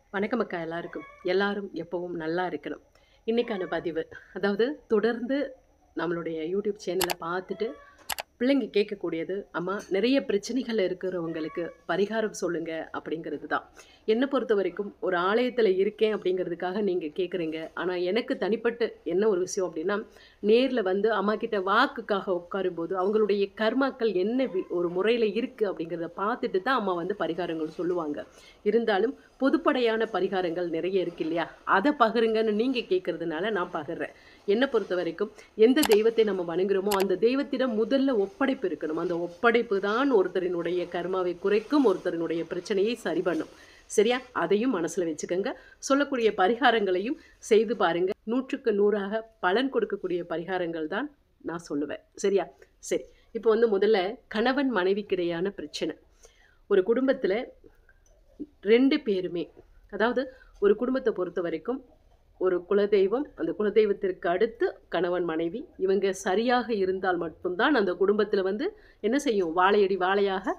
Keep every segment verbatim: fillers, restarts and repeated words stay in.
வணக்கம் அக்கா எல்லாருக்கும். எல்லாரும் எப்பவும் நல்லா இருக்கணும். இன்னைக்கான பதிவு, அதாவது தொடர்ந்து நம்மளுடைய யூடியூப் சேனலை பார்த்துட்டு பிள்ளைங்க கேட்கக்கூடியது, அம்மா நிறைய பிரச்சனைகள் இருக்கிறவங்களுக்கு பரிகாரம் சொல்லுங்க அப்படிங்கிறது தான். என்னை பொறுத்த வரைக்கும் ஒரு ஆலயத்தில் இருக்கேன் அப்படிங்கிறதுக்காக நீங்கள் கேட்குறீங்க. ஆனால் எனக்கு தனிப்பட்ட என்ன ஒரு விஷயம் அப்படின்னா, நேரில் வந்து அம்மா கிட்ட வாக்குக்காக உட்காரும்போது அவங்களுடைய கர்மாக்கள் என்ன வி- ஒரு முறையில் இருக்குது அப்படிங்கிறத பார்த்துட்டு தான் அம்மா வந்து பரிகாரங்கள் சொல்லுவாங்க. இருந்தாலும் பொதுப்படையான பரிகாரங்கள் நிறைய இருக்கு இல்லையா, அதை பகிருங்கன்னு நீங்கள் கேட்குறதுனால நான் பகிர்றேன். என்னை பொறுத்த வரைக்கும் எந்த தெய்வத்தை நம்ம வணங்குறோமோ அந்த தெய்வத்திடம் முதல்ல ஒப்படைப்பு இருக்கணும். அந்த ஒப்படைப்பு தான் ஒருத்தரினுடைய கர்மாவை குறைக்கும், ஒருத்தரினுடைய பிரச்சனையை சரி பண்ணும். சரியா? அதையும் மனசுல வச்சுக்கோங்க. சொல்லக்கூடிய பரிகாரங்களையும் செய்து பாருங்க. நூற்றுக்கு நூறாக பலன் கொடுக்கக்கூடிய பரிகாரங்கள் தான் நான் சொல்லுவேன். சரியா? சரி. இப்போ வந்து முதல்ல கணவன் மனைவிக்கிடையான பிரச்சனை. ஒரு குடும்பத்துல ரெண்டு பேருமே, அதாவது ஒரு குடும்பத்தை பொறுத்த வரைக்கும் ஒரு குலதெய்வம், அந்த குலதெய்வத்திற்கு அடுத்து கணவன் மனைவி, இவங்க சரியாக இருந்தால் மட்டும்தான் அந்த குடும்பத்தில் வந்து என்ன செய்யும், வாழையடி வாழையாக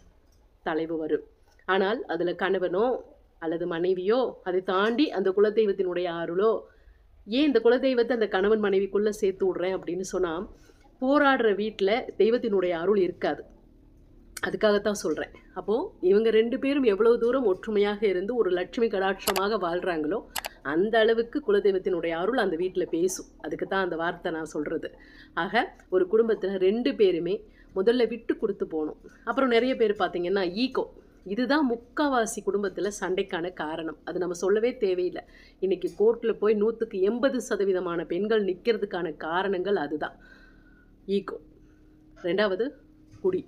தலைவு வரும். ஆனால் அதில் கணவனோ அல்லது மனைவியோ, அதை தாண்டி அந்த குலதெய்வத்தினுடைய அருளோ, ஏன் இந்த குலதெய்வத்தை அந்த கணவன் மனைவிக்குள்ளே சேர்த்து விட்றேன் அப்படின்னு சொன்னால், போராடுற வீட்டில் தெய்வத்தினுடைய அருள் இருக்காது. அதுக்காகத்தான் சொல்கிறேன். அப்போது இவங்க ரெண்டு பேரும் எவ்வளோ தூரம் ஒற்றுமையாக இருந்து ஒரு லட்சுமி கடாட்சமாக வாழ்கிறாங்களோ அந்த அளவுக்கு குலதெய்வத்தினுடைய அருள் அந்த வீட்டில் பேசும். அதுக்கு தான் அந்த வார்த்தை நான் சொல்கிறது. ஆக ஒரு குடும்பத்தில் ரெண்டு பேருமே முதல்ல விட்டு கொடுத்து போகணும். அப்புறம் நிறைய பேர் பார்த்திங்கன்னா ஈகோ, இதுதான் முக்காவாசி குடும்பத்தில் சண்டைக்கான காரணம். அது நம்ம சொல்லவே தேவையில்லை. இன்றைக்கி கோர்ட்டில் போய் நூற்றுக்கு எண்பது சதவீதமான பெண்கள் நிற்கிறதுக்கான காரணங்கள் அதுதான். ஈகோ. ரெண்டாவது குடி.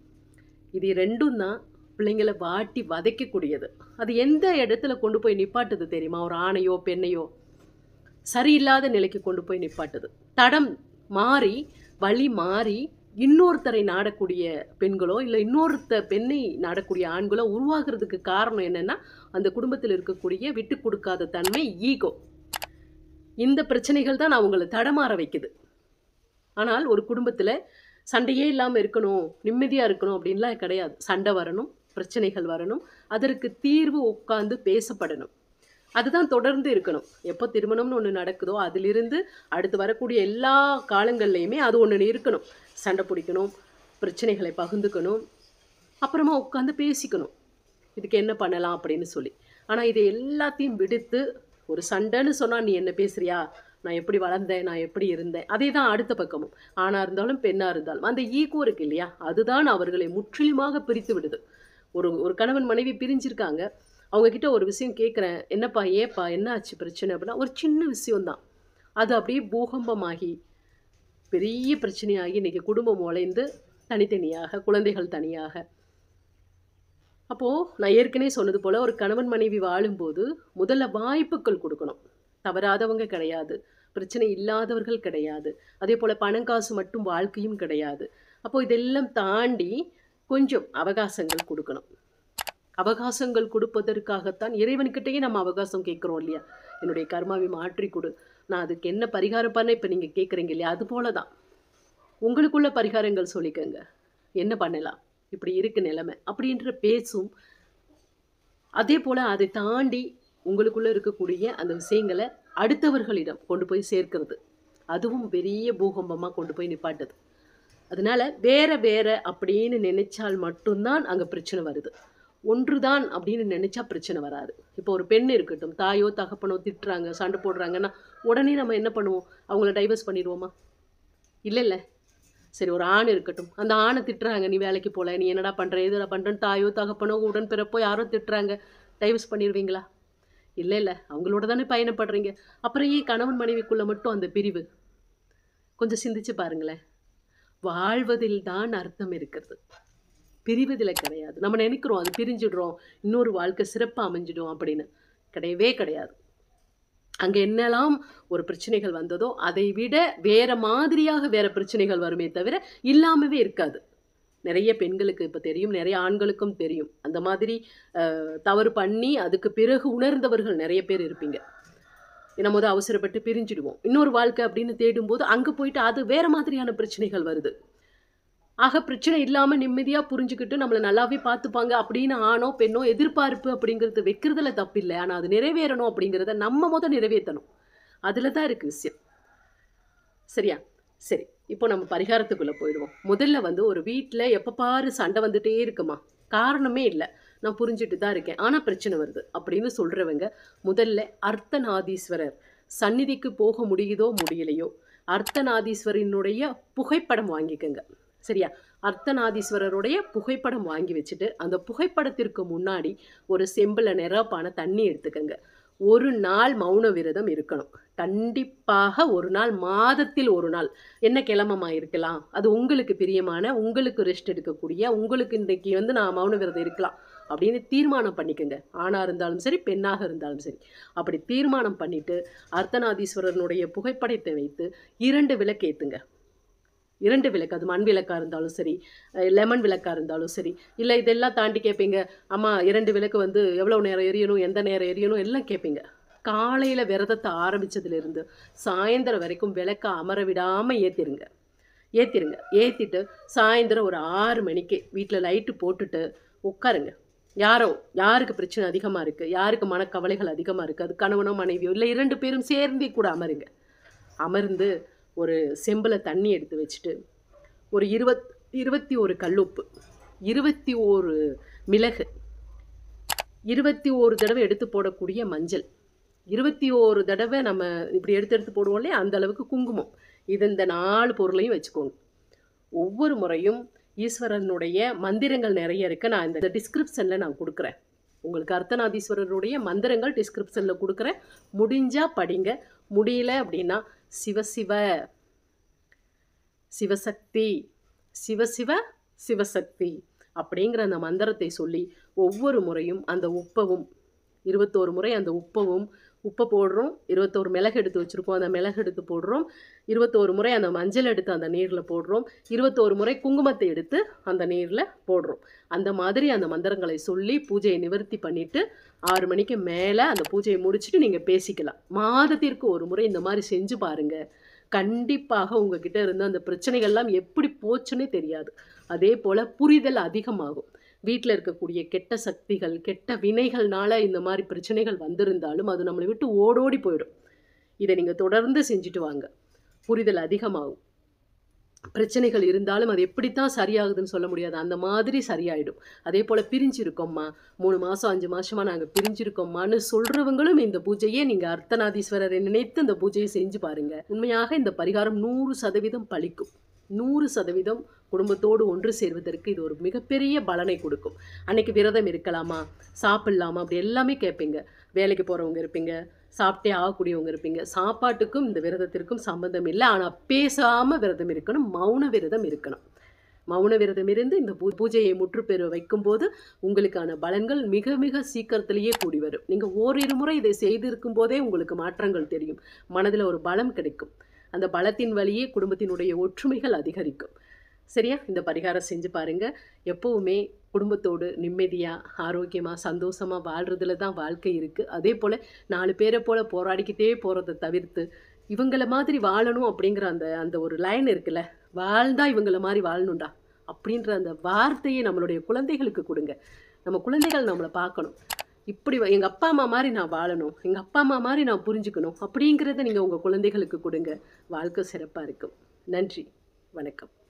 இது ரெண்டும் தான் பிள்ளைங்களை வாட்டி வதைக்கக்கூடியது. அது எந்த இடத்துல கொண்டு போய் நிப்பாட்டுது தெரியுமா? ஒரு ஆணையோ பெண்ணையோ சரியில்லாத நிலைக்கு கொண்டு போய் நிப்பாட்டுது. தடம் மாறி வழி மாறி இன்னொருத்தரை நாடக்கூடிய பெண்களோ இல்லை இன்னொருத்த பெண்ணை நாடக்கூடிய ஆண்களோ உருவாகிறதுக்கு காரணம் என்னன்னா, அந்த குடும்பத்தில் இருக்கக்கூடிய விட்டு கொடுக்காத தன்மை, ஈகோ. இந்த பிரச்சனைகள் தான் அவங்களை தடமாற வைக்குது. ஆனால் ஒரு குடும்பத்தில் சண்டையே இல்லாமல் இருக்கணும், நிம்மதியாக இருக்கணும் அப்படின்லாம் கிடையாது. சண்டை வரணும், பிரச்சனைகள் வரணும், அதற்கு தீர்வு உட்கார்ந்து பேசப்படணும். அதுதான் தொடர்ந்து இருக்கணும். எப்போ திருமணம்னு ஒன்று நடக்குதோ அதிலிருந்து அடுத்து வரக்கூடிய எல்லா காலங்கள்லையுமே அது ஒன்று இருக்கணும். சண்டை பிடிக்கணும், பிரச்சனைகளை பகிர்ந்துக்கணும், அப்புறமா உட்காந்து பேசிக்கணும், இதுக்கு என்ன பண்ணலாம் அப்படின்னு சொல்லி. ஆனால் இதை எல்லாத்தையும் விடுத்து ஒரு சண்டைன்னு சொன்னால், நீ என்ன பேசுறியா, நான் எப்படி வளர்ந்தேன், நான் எப்படி இருந்தேன், அதே தான் அடுத்த பக்கமும். ஆணாக இருந்தாலும் பெண்ணாக இருந்தாலும் அந்த ஈகோ இருக்கு இல்லையா, அதுதான் அவர்களை முற்றிலுமாக பிரித்து விடுது. ஒரு ஒரு கணவன் மனைவி பிரிஞ்சிருக்காங்க, அவங்கக்கிட்ட ஒரு விஷயம் கேட்குறேன், என்னப்பா ஏப்பா என்ன ஆச்சு பிரச்சனை அப்படின்னா, ஒரு சின்ன விஷயம்தான், அது அப்படியே பூகம்பமாகி பெரிய பிரச்சனையாகி இன்றைக்கி குடும்பம் உழைந்து தனித்தனியாக, குழந்தைகள் தனியாக. அப்போது நான் ஏற்கனவே சொன்னது போல் ஒரு கணவன் மனைவி வாழும்போது முதல்ல வாய்ப்புகள் கொடுக்கணும். தவறாதவங்க கிடையாது, பிரச்சனை இல்லாதவர்கள் கிடையாது, அதே போல் பணம் காசு மட்டும் வாழ்க்கையும் கிடையாது. அப்போது இதெல்லாம் தாண்டி கொஞ்சம் அவகாசங்கள் கொடுக்கணும். அவகாசங்கள் கொடுப்பதற்காகத்தான் இறைவன்கிட்டயே நம்ம அவகாசம் கேட்குறோம் இல்லையா. என்னுடைய கர்மாவை மாற்றி கொடு, நான் அதுக்கு என்ன பரிகாரம் பண்ண இப்போ நீங்கள் கேட்குறீங்க இல்லையா, அது போல தான் உங்களுக்குள்ள பரிகாரங்கள் சொல்லிக்கங்க. என்ன பண்ணலாம், இப்படி இருக்கு நிலைமை அப்படின்ற பேசும். அதே போல் அதை தாண்டி உங்களுக்குள்ளே இருக்கக்கூடிய அந்த விஷயங்களை அடுத்தவர்களிடம் கொண்டு போய் சேர்க்கிறது, அதுவும் பெரிய பூகம்பமாக கொண்டு போய் நிப்பாட்டுது. அதனால வேற வேற அப்படின்னு நினைச்சால் மட்டும்தான் அங்கே பிரச்சனை வருது. ஒன்றுதான் அப்படின்னு நினைச்சா பிரச்சனை வராது. இப்போ ஒரு பெண் இருக்கட்டும், தாயோ தகப்பனோ திட்டுறாங்க, சண்டை போடுறாங்கன்னா உடனே நம்ம என்ன பண்ணுவோம், அவங்கள டைவர்ஸ் பண்ணிடுவோமா? இல்லை இல்லை. சரி, ஒரு ஆண் இருக்கட்டும், அந்த ஆணை திட்டுறாங்க, நீ வேலைக்கு போகல, நீ என்னடா பண்ணுற, எதுடா பண்ணுறேன்னு தாயோ தகப்பனோ உடன்பிறப்போ யாரோ திட்டுறாங்க, டைவர்ஸ் பண்ணிடுவீங்களா? இல்லை இல்லை, அவங்களோட தானே பயணப்படுறீங்க. அப்புறம் ஏன் கணவன் மனைவிக்குள்ளே மட்டும் அந்த பிரிவு? கொஞ்சம் சிந்திச்சு பாருங்களேன். வாழ்வதில் தான் அர்த்தம் இருக்கிறது, பிரிவதில் கிடையாது. நம்ம நினைக்கிறோம் அது பிரிஞ்சிடுறோம், இன்னொரு வாழ்க்கை சிறப்பாக அமைஞ்சிடும் அப்படின்னு. கிடையவே கிடையாது. அங்கே என்னெல்லாம் ஒரு பிரச்சனைகள் வந்ததோ அதை விட வேற மாதிரியாக வேற பிரச்சனைகள் வருமே தவிர இல்லாமவே இருக்காது. நிறைய பெண்களுக்கு இப்போ தெரியும், நிறைய ஆண்களுக்கும் தெரியும். அந்த மாதிரி தவறு பண்ணி அதுக்கு பிறகு உணர்ந்தவர்கள் நிறைய பேர் இருப்பீங்க. நம்ம வந்து அவசரப்பட்டு பிரிஞ்சிடுவோம், இன்னொரு வாழ்க்கை அப்படின்னு தேடும்போது அங்கே போயிட்டு அது வேற மாதிரியான பிரச்சனைகள் வருது. ஆக பிரச்சனை இல்லாமல் நிம்மதியாக புரிஞ்சுக்கிட்டு நம்மளை நல்லாவே பார்த்துப்பாங்க அப்படின்னு ஆணோ பெண்ணோ எதிர்பார்ப்பு அப்படிங்கிறது வைக்கிறதுல தப்பு இல்லை. ஆனால் அது நிறைவேறணும் அப்படிங்கிறத நம்ம முதல் நிறைவேற்றணும். அதில் தான் இருக்குது விஷயம். சரியா? சரி, இப்போ நம்ம பரிகாரத்துக்குள்ளே போயிடுவோம். முதல்ல வந்து ஒரு வீட்டில் எப்போ பாரு சண்டை வந்துட்டே இருக்குமா, காரணமே இல்லை, நான் புரிஞ்சுட்டு தான் இருக்கேன் ஆனால் பிரச்சனை வருது அப்படின்னு சொல்கிறவங்க முதல்ல அர்த்தநாதீஸ்வரர் சந்நிதிக்கு போக முடியுதோ முடியலையோ அர்த்தநாதீஸ்வரனுடைய புகைப்படம் வாங்கிக்கோங்க. சரியா? அர்த்தநாதீஸ்வரருடைய புகைப்படம் வாங்கி வச்சுட்டு அந்த புகைப்படத்திற்கு முன்னாடி ஒரு செம்பில் நிரப்பான தண்ணி எடுத்துக்கோங்க. ஒரு நாள் மௌன விரதம் இருக்கணும். கண்டிப்பாக ஒரு நாள், மாதத்தில் ஒரு நாள். என்ன கிழமமா இருக்கலாம், அது உங்களுக்கு பிரியமான, உங்களுக்கு ரெஸ்ட் எடுக்கக்கூடிய, உங்களுக்கு இன்றைக்கு வந்து நான் மௌன விரதம் இருக்கலாம் அப்படின்னு தீர்மானம் பண்ணிக்கோங்க. ஆணாக இருந்தாலும் சரி, பெண்ணாக இருந்தாலும் சரி. அப்படி தீர்மானம் பண்ணிவிட்டு அர்த்தநாதீஸ்வரனுடைய புகைப்படத்தை வைத்து இரண்டு விளக்கு ஏற்றுங்க. இரண்டு விளக்கு, அது மண் விளக்காக இருந்தாலும் சரி, லெமன் விளக்காக இருந்தாலும் சரி. இல்லை இதெல்லாம் தாண்டி கேட்பீங்க, அம்மா இரண்டு விளக்கு வந்து எவ்வளோ நேரம் எரியணும், எந்த நேரம் எரியணும் எல்லாம் கேட்பீங்க. காலையில் விரதத்தை ஆரம்பித்ததுலேருந்து சாயந்தரம் வரைக்கும் விளக்க அமர விடாமல் ஏற்றிருங்க. ஏற்றிருங்க ஏற்றிட்டு சாயந்தரம் ஒரு ஆறு மணிக்கு வீட்டில் லைட்டு போட்டுட்டு உட்காருங்க. யாரோ யாருக்கு பிரச்சனை அதிகமாக இருக்குது, யாருக்கு மனக்கவலைகள் அதிகமாக இருக்குது, அது கணவனோ மனைவியோ இல்லை இரண்டு பேரும் சேர்ந்து கூட அமருங்க. அமர்ந்து ஒரு செம்பில் தண்ணி எடுத்து வச்சுட்டு ஒரு இருபத் இருபத்தி ஒரு கல்லுப்பு, இருபத்தி ஒரு மிளகு, இருபத்தி ஒரு தடவை எடுத்து போடக்கூடிய மஞ்சள், இருபத்தி ஒரு தடவை நம்ம இப்படி எடுத்து எடுத்து போடுவோம் இல்லையா, அந்த அளவுக்கு குங்குமம். இது இந்த நாலு பொருளையும் வச்சுக்கோங்க. ஒவ்வொரு முறையும் ஈஸ்வரனுடைய மந்திரங்கள் நிறைய இருக்குது. நான் இந்த டிஸ்கிரிப்ஷனில் நான் கொடுக்குறேன். உங்களுக்கு அர்த்தநாதீஸ்வரருடைய மந்திரங்கள் டிஸ்கிரிப்ஷனில் கொடுக்குறேன். முடிஞ்சால் படிங்க, முடியல அப்படின்னா சிவசிவ சிவசக்தி சிவசிவ சிவசக்தி அப்படிங்கிற அந்த மந்திரத்தை சொல்லி ஒவ்வொரு முறையும் அந்த உப்பவும் இருபத்தோரு முறை அந்த உப்பவும் உப்பை போடுறோம். இருபத்தோரு மிளகு எடுத்து வச்சுருக்கோம், அந்த மிளகு எடுத்து போடுறோம். இருபத்தோரு முறை அந்த மஞ்சள் எடுத்து அந்த நீரில் போடுறோம். இருபத்தோரு முறை குங்குமத்தை எடுத்து அந்த நீரில் போடுறோம். அந்த மாதிரி அந்த மந்திரங்களை சொல்லி பூஜையை நிவர்த்தி பண்ணிவிட்டு ஆறு மணிக்கு மேலே அந்த பூஜையை முடிச்சுட்டு நீங்கள் பேசிக்கலாம். மாதத்திற்கு ஒரு முறை இந்த மாதிரி செஞ்சு பாருங்கள். கண்டிப்பாக உங்ககிட்ட இருந்து அந்த பிரச்சனைகள்லாம் எப்படி போச்சுன்னே தெரியாது. அதே போல் புரிதல் அதிகமாகும். வீட்டில் இருக்கக்கூடிய கெட்ட சக்திகள், கெட்ட வினைகள்னால இந்த மாதிரி பிரச்சனைகள் வந்திருந்தாலும் அது நம்மளை விட்டு ஓடோடி போயிடும். இதை நீங்கள் தொடர்ந்து செஞ்சுட்டு வாங்க, புரிதல் அதிகமாகும். பிரச்சனைகள் இருந்தாலும் அது எப்படித்தான் சரியாகுதுன்னு சொல்ல முடியாது, அந்த மாதிரி சரியாயிடும். அதே போல் பிரிஞ்சிருக்கோம்மா, மூணு மாதம் அஞ்சு மாதமாக நாங்கள் பிரிஞ்சிருக்கோம்மான்னு சொல்கிறவங்களும் இந்த பூஜையை நீங்கள் அர்த்தநாதீஸ்வரரை நினைத்து இந்த பூஜையை செஞ்சு பாருங்கள். உண்மையாக இந்த பரிகாரம் நூறு சதவீதம் பலிக்கும். நூறு சதவீதம் குடும்பத்தோடு ஒன்று சேர்வதற்கு இது ஒரு மிகப்பெரிய பலனை கொடுக்கும். அன்னைக்கு விரதம் இருக்கலாமா, சாப்பிட்லாமா, அப்படி எல்லாமே கேட்பீங்க. வேலைக்கு போகிறவங்க இருப்பீங்க, சாப்பிட்டே ஆகக்கூடியவங்க இருப்பீங்க. சாப்பாட்டுக்கும் இந்த விரதத்திற்கும் சம்மந்தம் இல்லை. ஆனால் பேசாமல் விரதம் இருக்கணும், மௌன விரதம் இருக்கணும். மௌன விரதம் இருந்து இந்த பூ பூஜையை முற்றுப்பெற வைக்கும்போது உங்களுக்கான பலன்கள் மிக மிக சீக்கிரத்திலேயே கூடி வரும். நீங்கள் ஓரிரு முறை இதை செய்திருக்கும் போதே உங்களுக்கு மாற்றங்கள் தெரியும். மனதில் ஒரு பலம் கிடைக்கும். அந்த பலத்தின் வழியே குடும்பத்தினுடைய ஒற்றுமைகள் அதிகரிக்கும். சரியா? இந்த பரிகாரம் செஞ்சு பாருங்கள். எப்போவுமே குடும்பத்தோடு நிம்மதியாக, ஆரோக்கியமாக, சந்தோஷமாக வாழ்கிறதுல தான் வாழ்க்கை இருக்குது. அதே போல் நாலு பேரை போல் போராடிக்கிட்டே போகிறத தவிர்த்து இவங்கள மாதிரி வாழணும் அப்படிங்கிற அந்த அந்த ஒரு லைன் இருக்குல்ல, வாழ்ந்தால் இவங்கள மாதிரி வாழணும்டா அப்படின்ற அந்த வார்த்தையை நம்மளுடைய குழந்தைகளுக்கு கொடுங்க. நம்ம குழந்தைகள் நம்மளை பார்க்கணும். இப்படி எங்கள் அப்பா அம்மா மாதிரி நான் வாழணும், எங்கள் அப்பா அம்மா மாதிரி நான் புரிஞ்சுக்கணும் அப்படிங்கிறத நீங்கள் உங்கள் குழந்தைகளுக்கு கொடுங்க. வாழ்க்கை சிறப்பாக இருக்கும். நன்றி, வணக்கம்.